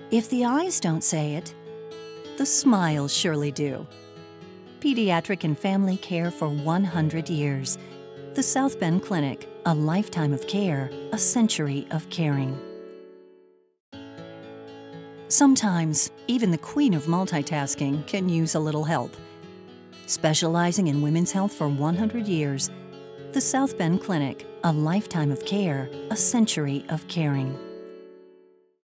If the eyes don't say it, the smiles surely do. Pediatric and family care for 100 years. The South Bend Clinic, a lifetime of care, a century of caring. Sometimes, even the queen of multitasking can use a little help. Specializing in women's health for 100 years, the South Bend Clinic, a lifetime of care, a century of caring.